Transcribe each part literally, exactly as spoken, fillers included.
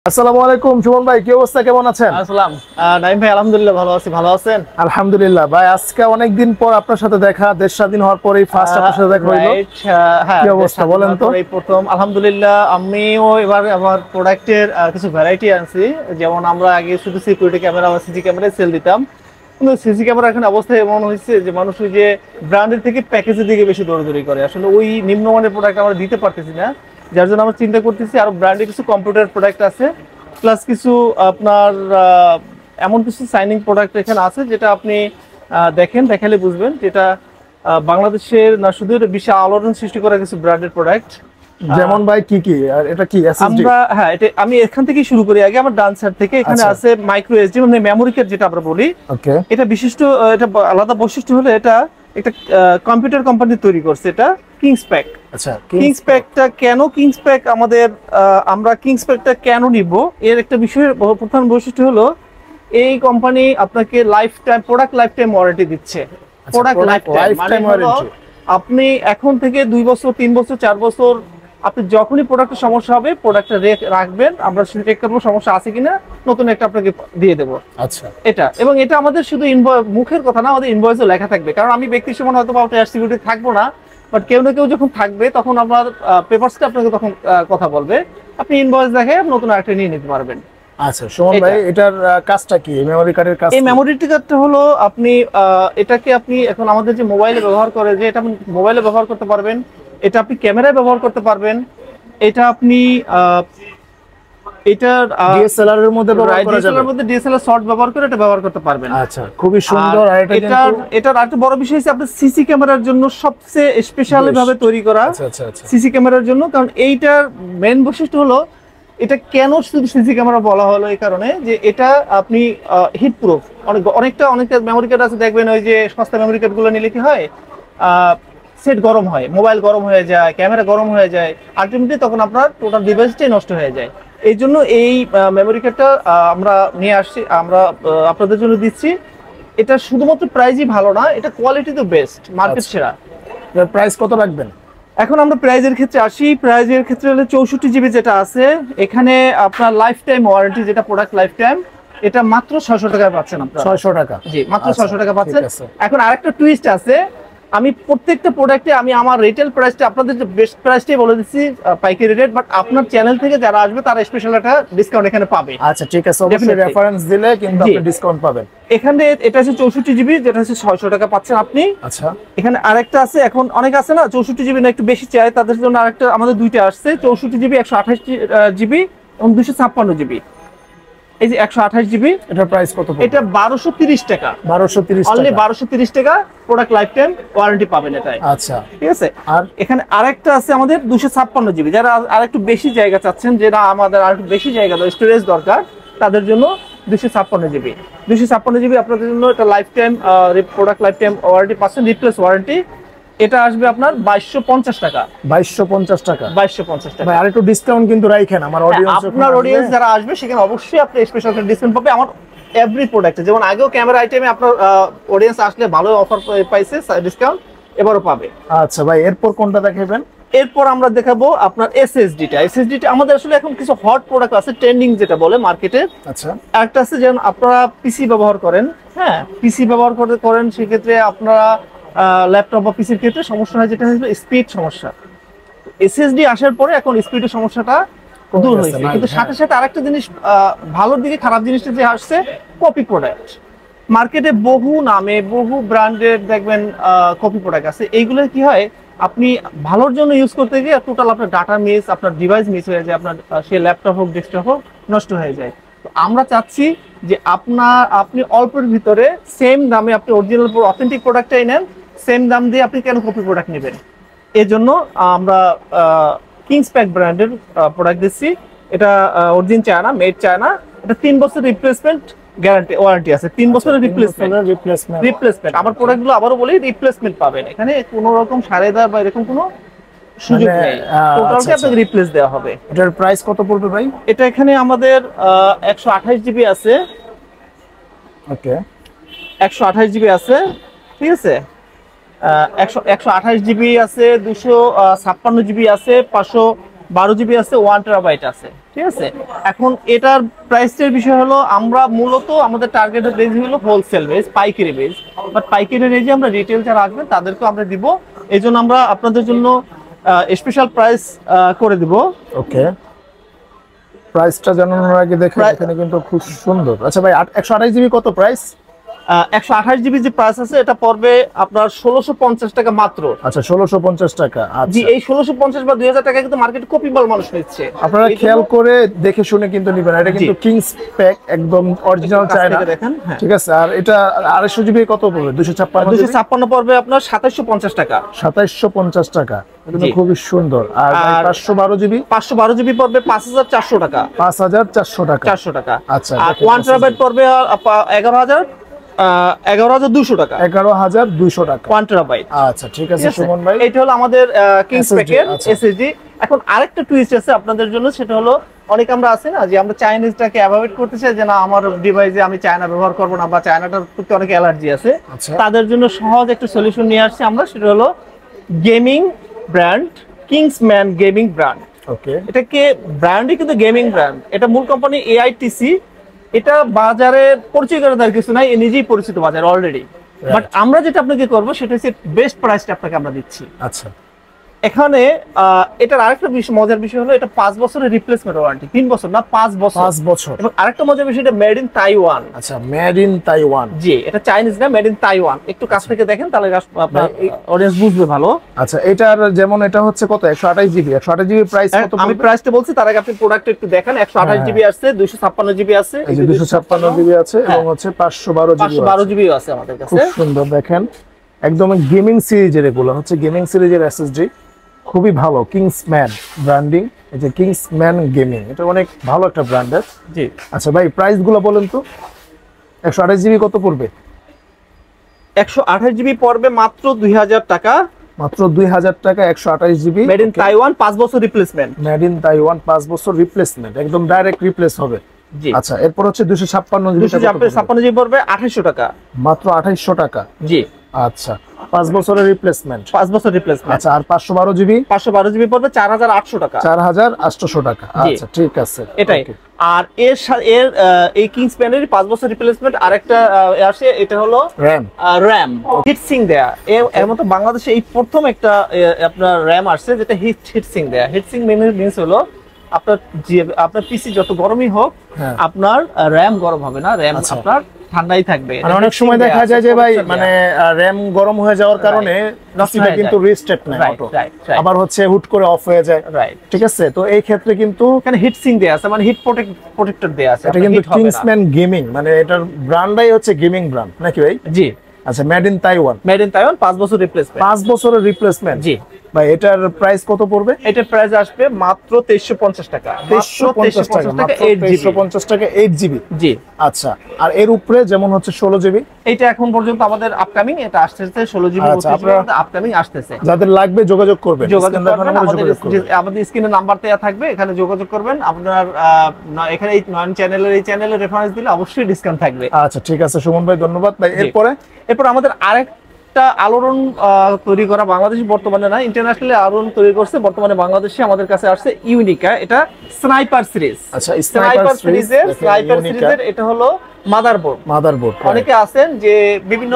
আসসালামু আলাইকুম সুমন ভাই, কি অবস্থা, কেমন আছেন? আসসালাম নাইম ভাই, আলহামদুলিল্লাহ ভালো আছি। ভালো আছেন? আলহামদুলিল্লাহ ভাই, আজকে অনেকদিন পর আপনার সাথে দেখা, দেশ স্বাধীন হওয়ার পরেই ফার্স্ট আপনার সাথে দেখা হইলো। হ্যাঁ, কি অবস্থা বলেন তো? এই প্রথম আলহামদুলিল্লাহ। আমিও এবার আমার প্রোডাক্টের কিছু ভ্যারাইটি আনছি। যেমন আমরা আগে শুধু সিকিউরিটি ক্যামেরা বা সিসি ক্যামেরায় সেল দিতাম, কিন্তু সিসি ক্যামেরা এখন অবস্থা এমন হয়েছে যে মানুষ ওই যে ব্র্যান্ডের থেকে প্যাকেজের দিকে বেশি দৌড়াদৌড়ি করে। আসলে ওই নিম্নমানের প্রোডাক্ট আমরা দিতে পারতেছি না, যার জন্য আমরা চিন্তা করতেছি আরো ব্র্যান্ডের কিছু কম্পিউটার প্রোডাক্ট আছে, প্লাস কিছু আপনার এমন কিছু সাইনিং প্রোডাক্ট এখানে আছে যেটা আপনি দেখেন, দেখালে বুঝবেন যেটা বাংলাদেশের না শুধু বিশাল আলোড়ন সৃষ্টি করা কিছু ব্র্যান্ডের প্রোডাক্ট। যেমন ভাই কি কি, আর এটা কি এসএসডি? আমরা হ্যাঁ, এটা আমি এখান থেকে শুরু করি। আগে আমার ডান সাইড থেকে এখানে আছে মাইক্রো এসডি, মানে মেমোরি কার্ড যেটা আমরা বলি। ওকে, এটা বিশিষ্ট, এটা আলাদা বৈশিষ্ট্য হলো এটা একটা কম্পিউটার কোম্পানি তৈরি করছে, এটা কিংসপ্যাক। আচ্ছা, কিংসপ্যাকটা কেন কিংসপ্যাক আমাদের আমরা কিংসপ্যাকটা কেন নিব, এর একটা বিষয় প্রধান বৈশিষ্ট্য হলো এই কোম্পানি আপনাকে lifetime product lifetime warranty দিচ্ছে। প্রোডাক্ট লাইফ টাইম ওয়ারেন্টি, আপনি এখন থেকে দুই বছর তিন বছর চার বছর আপনি যখনই প্রোডাক্টের সমস্যা হবে প্রোডাক্টটা রাখবেন, আমরা সেটা চেক করবো সমস্যা আছে কিনা, নতুন একটা আপনাকে দিয়ে দেবো। আচ্ছা, এটা এবং এটা আমাদের শুধু মুখের কথা না, আমাদের ইনভয়েসও লেখা থাকবে। কারণ আমি ব্যক্তি সমান হয়তো আপনার সিকিউরিটি থাকবো না, বাট কেউ না কেউ যখন থাকবে তখন আপনার পেপারসটা আপনাকে তখন কথা বলবে, আপনি ইনভয়েস দেখে নতুন আরেকটা নিয়ে নিতে পারবেন। আচ্ছা সুমন ভাই, এটার কাজটা কি? মেমরি কার্ডের কাজ? এই মেমরি কার্ডটা হলো আপনি এটাকে আপনি এখন আমাদের যে মোবাইলে ব্যবহার করে, যে এটা মোবাইলে ব্যবহার করতে পারবেন, এটা আপনি ক্যামেরায় ব্যবহার করতে পারবেন, এটা আপনি এটা ডিএসএলআর এর মধ্যে ব্যবহার করা যাবে, ডিএসএলআর এর মধ্যে ডিএসএলআর শট ব্যবহার করে এটা ব্যবহার করতে পারবেন। আচ্ছা, খুবই সুন্দর। আর এটা এটা এটার আরেকটা বড় বিষয় হচ্ছে আপনার সিসি ক্যামেরার জন্য সবচেয়ে স্পেশালি ভাবে তৈরি করা। আচ্ছা আচ্ছা আচ্ছা, সিসি ক্যামেরার জন্য, কারণ এইটার মেইন বৈশিষ্ট্য হলো এটা কেন শুধু সিসি ক্যামেরা বলা হলো এই কারণে যে এটা আপনি হিট প্রুফ। অনেক অনেকটা অনেকটা মেমরি কার্ড আছে দেখবেন, ওই যে সস্তা মেমরি কার্ডগুলো নিলে কি হয়, সেট গরম হয়, মোবাইল গরম হয়ে যায়, ক্যামেরা গরম হয়ে যায়, আলটিমেটলি তখন আপনার টোটাল ডিভাইসটাই নষ্ট হয়ে যায়। এই জন্য এই মেমরি কার্ডটা আমরা নিয়ে আসছি, আমরা আপনাদের জন্য দিচ্ছি। এটা শুধুমাত্র প্রাইসই ভালো না, এটা কোয়ালিটি তো বেস্ট, মার্কেট সেরা। এর প্রাইস কত রাখবেন? এখন আমরা প্রাইজের ক্ষেত্রে আসি। প্রাইজের ক্ষেত্রে হলে চৌষট্টি জিবি যেটা আছে, এখানে আপনার লাইফ টাইম ওয়ারেন্টি যেটা প্রোডাক্ট লাইফ টাইম, এটা মাত্র ছয়শো টাকায় পাচ্ছেন আপনারা। ছয়শো টাকা? জি, মাত্র ছয়শো টাকা পাচ্ছেন। এখন আরেকটা টুইস্ট আছে, আমি প্রত্যেকটা প্রোডাক্টে আমি আমার রিটেল প্রাইসটা আপনাদের যে বেস্ট প্রাইসটাই বলে দিচ্ছি, পাইকারি রেট, বাট আপনার চ্যানেল থেকে যারা আসবে তারা স্পেশাল একটা ডিসকাউন্ট এখানে পাবে। আচ্ছা ঠিক আছে, অবশ্যই রেফারেন্স দিলে কিন্তু আপনি ডিসকাউন্ট পাবেন। এখানে এটা হচ্ছে চৌষট্টি জিবি, যেটা হচ্ছে ছয়শো টাকা পাচ্ছেন আপনি। আচ্ছা, এখানে আরেকটা আছে, এখন অনেক আছে না চৌষট্টি জিবি না একটু বেশি চাই, তাদের জন্য আরেকটা আমাদের দুইটা আসছে, চৌষট্টি জিবি একশো আঠাশ জিবি এবং দুশো ছাপ্পান্ন জিবি। এই যে একশো আঠাশ জিবি, এটার প্রাইস কত? এটা বারোশো তিরিশ টাকা। বারোশো তিরিশ টাকা, অনলি বারোশো তিরিশ টাকা প্রোডাক্ট লাইফ টাইম ওয়ারেন্টি পাবেন এটাই। আচ্ছা ঠিক আছে। আর এখানে আরেকটা আছে আমাদের দুশো ছাপ্পান্ন জিবি, যারা আরেকটু বেশি জায়গা চাচ্ছেন, যেটা আমাদের আরেকটু বেশি জায়গা স্টোরেজ দরকার, তাদের জন্য দুশো ছাপ্পান্ন জিবি। দুশো ছাপ্পান্ন জিবি আপনাদের জন্য এটা lifetime product lifetime warranty পাচ্ছেন, রিপ্লেস ওয়ারেন্টি। এটা আসবে আপনার বাইশশো পঞ্চাশ টাকা। বাইশশো পঞ্চাশ টাকা? বাইশশো পঞ্চাশ টাকা। ভাই আর একটু ডিসকাউন্ট কিন্তু রাখেন আমার অডিয়েন্স, আপনার অডিয়েন্স যারা আসবে সেখানে অবশ্যই আপনি স্পেশাল ডিসকাউন্ট পাবে আমার এভরি প্রোডাক্টে। যেমন আগেও ক্যামেরা আইটেমে আপনার অডিয়েন্স আসলে ভালো অফার পাইছে, ডিসকাউন্ট এবারও পাবে। আচ্ছা ভাই, এরপর কোনটা দেখাবেন? এরপর আমরা দেখাবো আপনার এসএসডিটা। এসএসডিটা আমাদের আসলে এখন কিছু হট প্রোডাক্ট আছে, ট্রেন্ডিং যেটা বলে মার্কেটে। আচ্ছা, একটা আছে যেমন আপনারা পিসি ব্যবহার করেন, হ্যাঁ পিসি ব্যবহার করতে করেন, সেক্ষেত্রে আপনারা ল্যাপটপ বা পিসির ক্ষেত্রে সমস্যা হয় যেটা হচ্ছে স্পিড সমস্যা। এসএসডি আসার পরে এখন স্পিডের সমস্যাটা দূর হয়েছে, কিন্তু সাথে সাথে আরেকটা জিনিস ভালোর দিকে খারাপ জিনিসটা যে আসছে, কপি প্রোডাক্ট। মার্কেটে বহু নামে বহু ব্র্যান্ডের দেখবেন কপি প্রোডাক্ট আছে। এইগুলো কি হয়, আপনি ভালোর জন্য ইউজ করতে গিয়ে টোটাল আপনার ডাটা মিস, আপনার ডিভাইস মিস হয়ে যায়, আপনার সে ল্যাপটপ হোক ডেস্কটপ হোক নষ্ট হয়ে যায়। তো আমরা চাচ্ছি যে আপনার আপনি অল্পের ভিতরে সেম দামে আপনি অরিজিনাল অথেন্টিক প্রোডাক্টটাই নেন, সেম দাম দিয়ে আপনি কেন কপি প্রোডাক্ট নেবেন। এই জন্য আমরা কিংসপ্যাক ব্র্যান্ডের প্রোডাক্ট দিচ্ছি। এটা অরিজিন চায়না, মেড চায়না। এটা তিন বছর রিপ্লেসমেন্ট গ্যারান্টি ওয়ারেন্টি আছে, তিন বছরের রিপ্লেসমেন্ট রিপ্লেসমেন্ট আমার প্রোডাক্টগুলো আবারও বলি রিপ্লেসমেন্ট পাবেন, এখানে কোনো রকম সাড়ে বা এরকম কোনো সুযোগ নেই, টোটালটা আপনাকে রিপ্লেস দেওয়া হবে। এটার প্রাইস কত পড়বে ভাই? এটা এখানে আমাদের একশো আঠাশ জিবি আছে। ওকে, একশো আঠাশ জিবি আছে, ঠিক আছে। একশো একশো আঠাশ জিবি আছে, দুশো ছাপ্পান্ন জিবি আছে, পাঁচশো বারো জিবি আছে, ওয়ান টেরাবাইট আছে, ঠিক আছে। এখন এটার প্রাইসের বিষয় হলো আমরা মূলত আমাদের টার্গেটের রেঞ্জ হলো হোলসেল রেঞ্জ, পাইকারি রেঞ্জ, বাট পাইকারি রেঞ্জে আমরা রিটেল যারা রাখবেন তাদেরকেও আমরা দিব, এই জন্য আমরা আপনাদের জন্য স্পেশাল প্রাইস করে দিব। ওকে, প্রাইসটা জানানোর আগে দেখেন এখানে কিন্তু খুব সুন্দর। আচ্ছা ভাই, একশো আঠাশ জিবি কত প্রাইস? একশো আঠাশ জিবি যে প্রাইস আছে এটা পড়বে আপনার ষোলোশো পঞ্চাশ টাকা মাত্র। আচ্ছা, ষোলোশো পঞ্চাশ টাকা। জি, এই ষোলোশো পঞ্চাশ বা দুই হাজার টাকা কিন্তু মার্কেটে কপি বল মানুষ নিচ্ছে, আপনারা খেয়াল করে দেখে শুনে কিন্তু নিবেন। এটা কিন্তু কিংস প্যাক, একদম অরিজিনাল চায়না, দেখেন, ঠিক আছে। আর এটা আড়াইশো জিবি কত পড়বে? দুইশো ছাপ্পান্ন দুইশো ছাপ্পান্ন পড়বে আপনার সাতাইশশো পঞ্চাশ টাকা। সাতাইশশো পঞ্চাশ টাকা, কিন্তু খুবই সুন্দর। আর পাঁচশো বারো জিবি পাঁচশো বারো জিবি পড়বে পাঁচ হাজার চারশো টাকা। পাঁচ হাজার চারশো টাকা, চারশো টাকা। আচ্ছা, আর ওয়ান টেরাবাইট পড়বে এগারো হাজার এগারো হাজার দুশো টাকা। এগারো হাজার দুইশো টাকা ওয়ান টেরাবাইট। আচ্ছা, ঠিক আছে সুমন ভাই, এটা হলো আমাদের কিংস প্যাকের এসএসডি। এখন আরেকটা টুইস্ট আছে আপনাদের জন্য, সেটা হলো অনেক আমরা আছে না যে আমরা চাইনিজটাকে অ্যাভয়েড করতে চাই, যে না আমার ডিভাইসে আমি চায়না ব্যবহার করব না, বা চায়নাটার প্রতি অনেক অ্যালার্জি আছে, তাদের জন্য সহজ একটা সলিউশন নিয়ে আসছি আমরা। সেটা হলো gaming brand, Kingsman gaming brand. Okay, এটাকে ব্র্যান্ডই কিন্তু গেমিং ব্র্যান্ড, এটা মূল কোম্পানি এআইটিসি। এটা বাজারে পরিচয় করে দেওয়ার কিছু নাই, এ নিজেই পরিচিত বাজার অলরেডি। বাট আমরা যেটা আপনাকে করবো সেটা হচ্ছে বেস্ট প্রাইসটা আপনাকে আমরা দিচ্ছি। আচ্ছা, এখানে এটার আরেকটা বিষয়, মজার বিষয় হলো এটা পাঁচ বছরের রিপ্লেসমেন্ট ওয়ারেন্টি, তিন বছর না পাঁচ বছর। পাঁচ বছর। এবং আরেকটা মজার বিষয়, এটা মেড ইন তাইওয়ান। আচ্ছা, মেড ইন তাইওয়ান। জি, এটা চাইনিজ না, মেড ইন তাইওয়ান। একটু কাছ থেকে দেখেন তাহলে আপনার অডিয়েন্স বুঝবে ভালো। আচ্ছা, এটার যেমন এটা হচ্ছে কত? একশো আঠাশ জিবি। একশো আঠাশ জিবি প্রাইস কত? আমি প্রাইসটা বলছি, তার আগে আপনি প্রোডাক্ট একটু দেখেন। একশো আঠাশ জিবি আছে, দুইশো ছাপ্পান্ন জিবি আছে, এই যে দুইশো ছাপ্পান্ন জিবি আছে, এবং হচ্ছে পাঁচশো বারো জিবি, পাঁচশো বারো জিবি আছে আমাদের কাছে। খুব সুন্দর। দেখেন একদম গেমিং সিরিজের, এগুলো হচ্ছে গেমিং সিরিজের এসএসডি, খুবই ভালো। কিংসম্যান ব্র্যান্ডিং, এই যে কিংসম্যান গেমিং, এটা অনেক ভালো একটা ব্র্যান্ডের। জি। আচ্ছা ভাই, প্রাইস গুলো বলেন তো। একশো আঠাশ জিবি কত পড়বে? একশো আঠাশ জিবি পড়বে মাত্র দুই হাজার টাকা। মাত্র দুই হাজার টাকা, একশো আঠাশ জিবি, মেড ইন তাইওয়ান, পাঁচ বছর রিপ্লেসমেন্ট। মেড ইন তাইওয়ান, পাঁচ বছর রিপ্লেসমেন্ট, একদম ডাইরেক্ট রিপ্লেস হবে। জি। আচ্ছা, এরপর হচ্ছে দুইশো ছাপ্পান্ন জিবি, দুইশো ছাপ্পান্ন জিবি পড়বে আঠাইশশো টাকা, মাত্র আঠাইশশো টাকা। জি। আচ্ছা, পাঁচ বছরের রিপ্লেসমেন্ট, পাঁচ বছর রিপ্লেসমেন্ট। আচ্ছা, আর পাঁচশো বারো জিবি? পাঁচশো বারো জিবি পড়বে চার হাজার আটশো টাকা। চার হাজার আটশো টাকা, আচ্ছা ঠিক আছে, এটাই। আর এর এর এই কিংসম্যানের পাঁচ বছর রিপ্লেসমেন্ট আরেকটা আসে, এটা হলো র্যাম। র্যাম হিটসিং দেয়া, এর মতো বাংলাদেশে এই প্রথম একটা আপনার র্যাম আসছে যেটা হিট হিটসিং দেয়া। হিটসিং মিনস হলো আপনার যে আপনার পিসি যত গরমই হোক, আপনার র্যাম গরম হবে না, র্যাম আপনার ঠান্ডাই থাকবে। মানে অনেক সময় দেখা যায় যে ভাই মানে র্যাম গরম হয়ে যাওয়ার কারণে পিসিটা কিন্তু রিস্টার্ট নেয় অটো, আবার হচ্ছে হুট করে অফ হয়ে যায়, রাইট, ঠিক আছে। তো এই ক্ষেত্রে কিন্তু এখানে হিটসিং দেয়া আছে, মানে হিট প্রোটেক্ট প্রোটেক্টর দেয়া আছে। এটা কিন্তু কিংসম্যান গেমিং, মানে এটার ব্র্যান্ডটাই হচ্ছে গেমিং ব্র্যান্ড নাকি ভাই? জি। আচ্ছা, made in Taiwan. Made in Taiwan, পাঁচ বছর রিপ্লেসমেন্ট। পাঁচ বছরের রিপ্লেসমেন্ট। জি ভাই, এটার প্রাইস কত পড়বে? এটার প্রাইস আসবে মাত্র তেইশশো পঞ্চাশ টাকা। তেইশশো পঞ্চাশ টাকা, মাত্র তেইশশো পঞ্চাশ টাকা, এইট জিবি। জি। আচ্ছা, আর এর উপরে যেমন হচ্ছে ষোলো জিবি, এটা এখন পর্যন্ত আমাদের আপকামিং, এটা আসতেছে ষোলো জিবি, আপকামিং আসতেছে। যাদের লাগবে যোগাযোগ করবেন, যোগাযোগ করবেন, আমাদের স্ক্রিনে নাম্বার দেয়া থাকবে, এখানে যোগাযোগ করবেন। আপনার এখানে এই নয়ন চ্যানেলের এই চ্যানেলের রেফারেন্স দিলে অবশ্যই ডিসকাউন্ট থাকবে। আচ্ছা ঠিক আছে সুমন ভাই, ধন্যবাদ ভাই। এরপরে এরপর আমাদের আরেক আলোড়ন তৈরি করা, বাংলাদেশে বর্তমানে না, ইন্টারন্যাশনালি আলোড়ন তৈরি করছে বর্তমানে বাংলাদেশে আমাদের কাছে আসছে ইউনিকা। এটা স্নাইপার সিরিজ। আচ্ছা, স্নাইপার সিরিজের স্নাইপার সিরিজের এটা হলো মাদারবোর্ড। মাদারবোর্ড অনেকে আছেন যে বিভিন্ন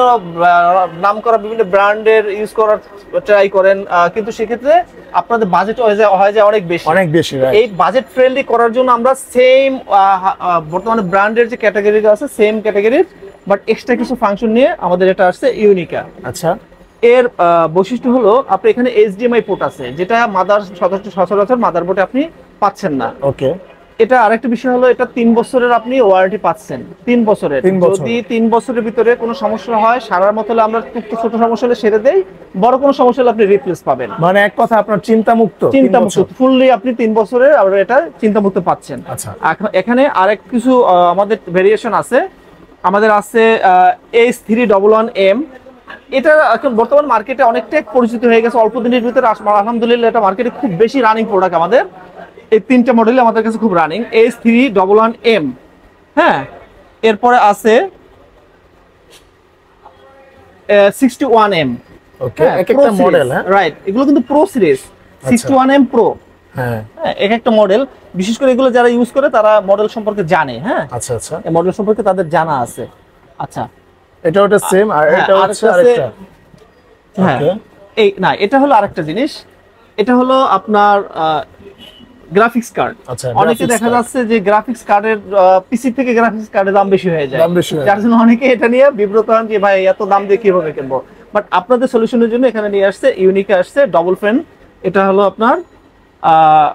নাম করা বিভিন্ন ব্র্যান্ডের ইউজ করার ট্রাই করেন, কিন্তু সেক্ষেত্রে আপনাদের বাজেট হয়ে যায় হয় যায় অনেক বেশি অনেক বেশি। এই বাজেট ফ্রেন্ডলি করার জন্য আমরা সেম বর্তমানে ব্র্যান্ডের যে ক্যাটাগরি আছে সেম ক্যাটাগরির বাট এক্সট্রা কিছু ফাংশন নিয়ে আমাদের এটা আসছে ইউনিকা। আচ্ছা, এর বৈশিষ্ট্য হলো আপনি এখানে এইচডিএমআই পোর্ট আছে, যেটা মাদার সচরাচর মাদারবোর্ডে আপনি পাচ্ছেন না। ওকে। এটা আরেকটা বিষয় হলো এটা তিন বছরের আপনি ওয়ারেন্টি পাচ্ছেন, তিন বছরের। যদি তিন বছরের ভিতরে কোনো সমস্যা হয়, সারার মতো হলে আমরা ছোট সমস্যা হলে সেরে দেই, বড় কোনো সমস্যা হলে আপনি রিপ্লেস পাবেন। মানে এক কথা আপনার চিন্তা মুক্ত, চিন্তা মুক্ত ফুললি আপনি তিন বছরের আর এটা চিন্তা মুক্ত পাচ্ছেন। আচ্ছা, এখানে আরেক কিছু আমাদের ভেরিয়েশন আছে। আমাদের আছে H three double one M. এটা এখন বর্তমান মার্কেটে অনেকটাই পরিচিত হয়ে গেছে, অল্প দিনের ভিতরে আলহামদুলিল্লাহ এটা মার্কেটে খুব বেশি রানিং প্রোডাক্ট। আমাদের এই তিনটা মডেল আমাদের কাছে খুব running, H three double one M. হ্যাঁ, এরপরে আছে সিক্সটি ওয়ান এম। ওকে, এক একটা মডেল। হ্যাঁ, রাইট, এগুলো কিন্তু pro series. Sixty one M pro, হ্যাঁ হ্যাঁ এক একটা মডেল, বিশেষ করে এগুলো যারা ইউজ করে তারা মডেল সম্পর্কে জানে। হ্যাঁ আচ্ছা আচ্ছা, এই মডেল সম্পর্কে তাদের জানা আছে। আচ্ছা এটা ওটা সেম, আর হ্যাঁ, এটা আর হচ্ছে একটা আছে- আরেকটা। হ্যাঁ Okay. এই না, এটা হলো আরেকটা জিনিস, এটা হলো আপনার গ্রাফিক্স কার্ড। আচ্ছা, অনেকে graphics দেখা card। যাচ্ছে যে গ্রাফিক্স কার্ডের পিসি থেকে গ্রাফিক্স কার্ডের দাম বেশি হয়ে যায়, দাম বেশি হয়ে যার জন্য অনেকে এটা নিয়ে বিব্রত হন যে ভাই এত দাম দিয়ে কিভাবে কিনবো। বাট আপনাদের সলিউশনের জন্য এখানে নিয়ে আসছে, ইউনিকে আসছে ডবল ফ্যান। এটা হলো আপনার আহ,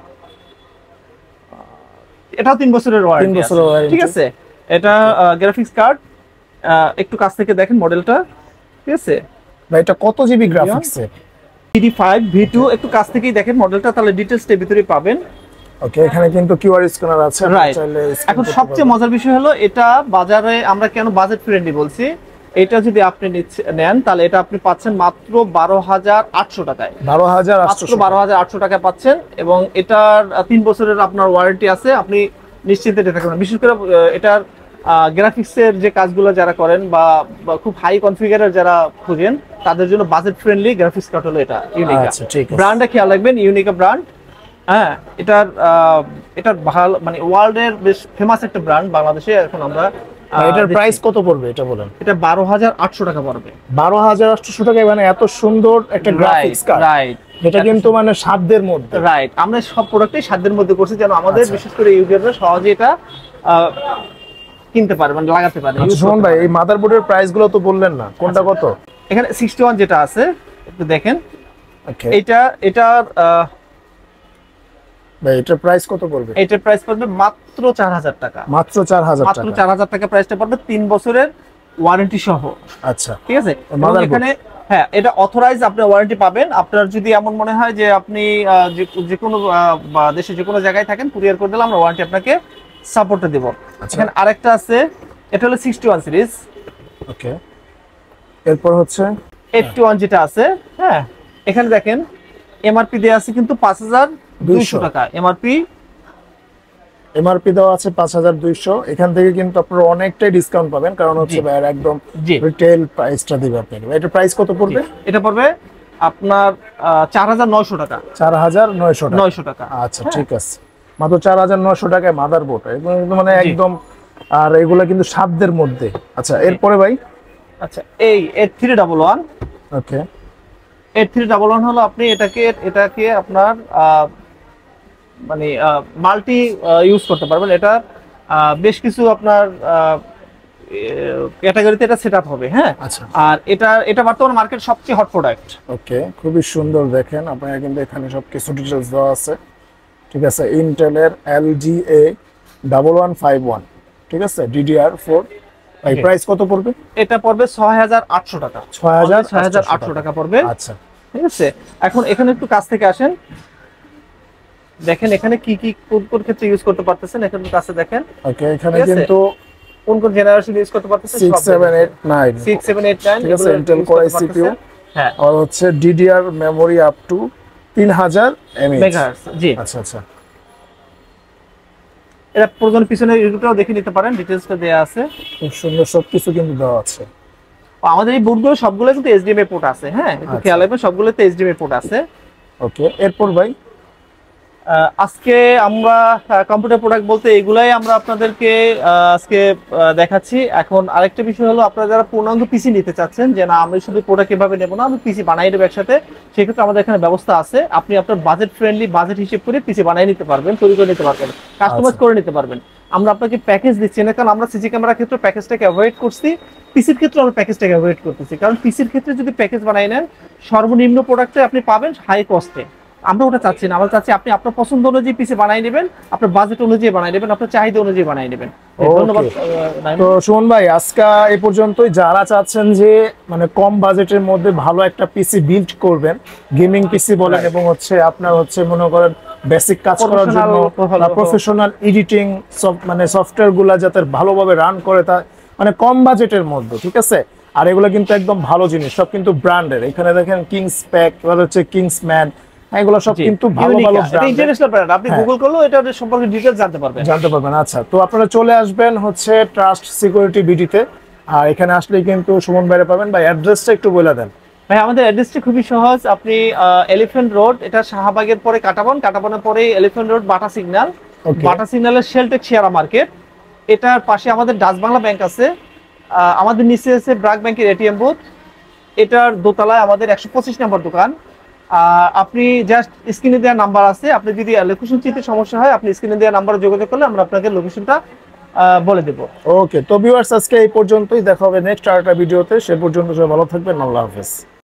এটাও তিন বছরের ওয়ারেন্টি, তিন বছরের warranty। ঠিক আছে। এটা গ্রাফিক্স কার্ড, একটু কাছ থেকে দেখেন মডেলটা, ঠিক আছে। ভাই এটা কত জিবি গ্রাফিক্স এর? ডি ফাইভ ভি টু, একটু কাছ থেকেই দেখেন মডেলটা, তাহলে ডিটেইলসটা ভিতরে পাবেন। ওকে, এখানে কিন্তু কিউআর স্ক্যানার আছে, আপনি রাইট। চাইলে scan এখন করতে সবচেয়ে পারবেন। মজার বিষয় হলো এটা বাজারে আমরা কেন বাজেট ফ্রেন্ডলি বলছি, এটা যদি আপনি নিচ্ছে- নেন তাহলে এটা আপনি পাচ্ছেন মাত্র বারো হাজার আটশো টাকায়, বারো হাজার আটশো মাত্র বারো হাজার আটশো টাকায় পাচ্ছেন। এবং এটার আহ, তিন বছরের আপনার ওয়ারেন্টি আছে, আপনি নিশ্চিন্তে এটা থাকবেন। বিশেষ করে আহ, এটার গ্রাফিক্সের যে কাজগুলো যারা করেন বা বা খুব হাই কনফিগারের যারা খুঁজেন তাদের জন্য বাজেট ফ্রেন্ডলি গ্রাফিক্স কার্ড হলো এটা ইউনিকা। আচ্ছা, ঠিক আছে। ব্র্যান্ডটা খেয়াল রাখবেন, ইউনিকা ব্র্যান্ড। হ্যাঁ এটার আহ, এটার ভালো মানে ওয়ার্ল্ডের বেশ ফেমাস একটা ব্র্যান্ড বাংলাদেশে এখন আমরা আহ, ভাই, এটার দেখছি। প্রাইস কত পড়বে এটা বলেন? এটা বারো হাজার আটশো টাকা পড়বে। বারো হাজার আটশো টাকায় মানে এত সুন্দর একটা গ্রাফিক্স কার্ড, রাইট যেটা কিন্তু মানে সাধ্যের মধ্যে। রাইট, আমরা সব প্রোডাক্টই সাধ্যের মধ্যে করছি যেন আমাদের আচ্ছা। বিশেষ করে ইউজাররা সহজে এটা আহ, কিনতে পারে মানে লাগাতে পারে। আচ্ছা, use সুমন করতে ভাই পারে। এই মাদারবোর্ডের প্রাইস গুলো তো বললেন না, কোনটা কত? এখানে সিক্সটি ওয়ান যেটা আছে একটু দেখেন, ওকে এটা এটার আহ, ভাই এটার প্রাইস কত পড়বে? এটার প্রাইস পড়বে মাত্র চার হাজার টাকা, মাত্র চার হাজার মাত্র টাকা। চার হাজার টাকা প্রাইসটা পড়বে, তিন বছরের ওয়ারেন্টি সহ, আচ্ছা, ঠিক আছে। এবং Motherboard। এখানে হ্যাঁ এটা অথরাইজ আপনি ওয়ারেন্টি পাবেন। আপনার যদি এমন মনে হয় যে আপনি আহ, যে- যে কোনো আহ, বা দেশে যে কোনো জায়গায় থাকেন কুরিয়ার করে দিলাম আমরা ওয়ারেন্টি আপনাকে সাপোর্টে দেব। আচ্ছা। এখানে আরেকটা আছে, এটা হলো সিক্সটি ওয়ান সিরিজ। ওকে, এরপর হচ্ছে এইটটি ওয়ান যেটা আছে, হ্যাঁ এখানে দেখেন এমআরপি দেওয়া আছে কিন্তু পাঁচ হাজার দুইশো টাকা এমআরপি। এমআরপি দেওয়া আছে পাঁচ হাজার দুইশো। এখান থেকে কিন্তু আপনারা অনেকটাই ডিসকাউন্ট পাবেন, কারণ হচ্ছে জি। ভাইয়ার একদম জি রিটেল প্রাইসটা দিবে আপনাকে। এটার প্রাইস কত পড়বে? এটা পড়বে আপনার চার হাজার নয়শো টাকা চার হাজার নয়শো টাকা। নয়শো টাকা আচ্ছা, ঠিক আছে, মাত্র চার হাজার নয়শো টাকায় মাদারবোর্ড, এগুলো কিন্তু মানে জি। একদম, আর এগুলা কিন্তু সাধ্যের মধ্যে। আচ্ছা, এরপরে ভাই আচ্ছা এই eight three double one okay, eight three double one হলো আপনি এটাকে এটাকে আপনার আহ, মানে মাল্টি ইউজ করতে পারবেন। এটা আহ, বেশ কিছু আপনার ক্যাটাগরিতে এটা সেট আপ হবে। হ্যাঁ আচ্ছা আর এটা এটা বর্তমানে মার্কেট সবচেয়ে হট প্রোডাক্ট। ওকে, খুবই সুন্দর। দেখেন আপনারা কিন্তু এখানে সব কিছু ডিটেলস দেওয়া আছে, ঠিক আছে। ইন্টেলের L G A double one five one, ঠিক আছে, ডিডিআর ফোর। ভাই Okay. প্রাইস কত পড়বে? এটা পড়বে ছয় হাজার আটশো টাকা, ছয় হাজার ছয় হাজার আটশো টাকা পড়বে। আচ্ছা, ঠিক আছে, এখন এখানে একটু কাছ থেকে আসেন, দেখেন এখানে কি কি কোন কোন ক্ষেত্রে ইউজ করতে পারতেছেন, এখানে কাছে দেখেন ওকে, এখানে ঠিক আছে? কিন্তু কোন কোন জেনারেশন ইউজ করতে পারতেছেন, six seven eight nine, six seven eight nine ঠিক আছে, Intel Core আই সিপিইউ, হ্যাঁ আর হচ্ছে ডিডিআর মেমোরি আপ টু তিন হাজার এমএইচ। মেগাহার্টজ। জি আচ্ছা আচ্ছা, এটা প্রয়োজন পিছনে ইউটিউবটাও দেখে নিতে পারেন, ডিটেইলসটা দেয়া আছে। খুব সুন্দর সবকিছু কিন্তু দেওয়া আছে। আমাদের এই বোর্ডগুলো সবগুলো কিন্তু এইচডিএমআই পোর্ট আছে। হ্যাঁ একটু আচ্ছা। খেয়াল রাখবেন সবগুলোতে এইচডিএমআই পোর্ট আছে। ওকে, এরপর ভাই আহ, আজকে আমরা কম্পিউটার প্রোডাক্ট বলতে এগুলাই আমরা আপনাদেরকে আহ, আজকে আহ, দেখাচ্ছি। এখন আরেকটা বিষয় হলো আপনারা যারা পূর্ণাঙ্গ পিসি নিতে চাচ্ছেন যে না আমি শুধু প্রোডাক্ট এভাবে নেবো না, আমি পিসি বানাই দেবো একসাথে, সেক্ষেত্রে আমাদের এখানে ব্যবস্থা আছে। আপনি আপনার বাজেট ফ্রেন্ডলি বাজেট হিসেব করে পিসি বানিয়ে নিতে পারবেন, তৈরি করে নিতে পারবেন, কাস্টমাইজ করে নিতে পারবেন। আমরা আপনাকে প্যাকেজ দিচ্ছি না, কারণ আমরা সিসি ক্যামেরার ক্ষেত্রে প্যাকেজটাকে অ্যাভয়েড করছি, পিসির ক্ষেত্রে আমরা প্যাকেজটাকে অ্যাভয়েড করতেছি। কারণ পিসির ক্ষেত্রে যদি প্যাকেজ বানাই নেন সর্বনিম্ন প্রোডাক্টে আপনি পাবেন হাই কস্টে। আমরা ওটা চাচ্ছি না, আমরা চাচ্ছি আপনি আপনার পছন্দ অনুযায়ী পিসি বানাই নেবেন, আপনার বাজেট অনুযায়ী বানাই নেবেন, আপনার চাহিদা অনুযায়ী বানাই নেবেন। Okay. ধন্যবাদ আহ, নাইম। তো সুমন ভাই, আজকে এই পর্যন্তই। যারা চাচ্ছেন যে মানে কম বাজেটের মধ্যে ভালো একটা পিসি বিল্ড করবেন, গেমিং পিসি বলেন, Right. এবং হচ্ছে আপনার হচ্ছে মনে করেন বেসিক কাজ করার জন্য Professional- প্রফেশনাল এডিটিং মানে সফটওয়্যার গুলা যাতে ভালোভাবে রান করে, তা মানে কম বাজেটের মধ্যে, ঠিক আছে। আর এগুলো কিন্তু একদম ভালো জিনিস, সব কিন্তু ব্র্যান্ডের। এখানে দেখেন কিংস প্যাক, এবার হচ্ছে কিংস ম্যান, এগুলো সব জি, কিন্তু ভালো Unica, ভালো এটা ব্র্যান্ড, ইন্টারন্যাশনাল ব্র্যান্ড। আপনি হ্যাঁ। গুগল করলেও এটা সম্পর্কে ডিটেইলস জানতে পারবেন। জানতে পারবেন। আচ্ছা, তো আপনারা চলে আসবেন হচ্ছে ট্রাস্ট সিকিউরিটি বিডিতে, আর এখানে আসলে কিন্তু সুমন ভাইরে পাবেন। ভাই অ্যাড্রেসটা একটু বলে দেন। ভাই আমাদের অ্যাড্রেসটি খুবই সহজ। আপনি এলিফ্যান্ট রোড, এটা শাহবাগের পরে কাটাবন, কাটাবনের পরে elephant road Bata signal, Okay. Bata সিগন্যালের শেলটেক শেয়ারা মার্কেট, এটার পাশে আমাদের ডাচ বাংলা ব্যাংক আছে। আহ, আমাদের নিচে আছে ব্রাক ব্যাংকের এটিএম বুথ, এটার দোতলায় আমাদের একশো পঁচিশ নম্বর দোকান। আর আপনি জাস্ট স্ক্রিনে দেওয়া নাম্বার আছে, আপনি যদি লোকেশন চিনতে সমস্যা হয় আপনি স্ক্রিনে দেওয়া নাম্বারে যোগাযোগ করলে আমরা আপনাকে লোকেশনটা বলে দেবো। ওকে, তো ভিউয়ার্স আজকে এই পর্যন্তই, দেখা হবে নেক্সট আরেকটা ভিডিওতে। সে পর্যন্ত সবাই ভালো থাকবেন, আল্লাহ হাফেজ।